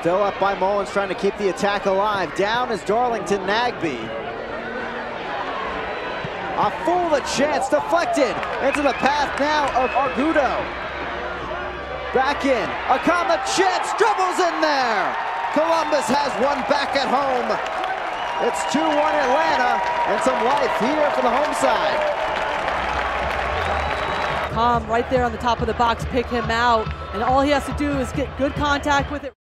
Still up by Mullins, trying to keep the attack alive. Down is Darlington Nagbe. A fool the chance, deflected into the path now of Argudo. Back in, Accam the chance, dribbles in there. Columbus has one back at home. It's 2-1 Atlanta, and some life here for the home side. Accam right there on the top of the box, pick him out, and all he has to do is get good contact with it.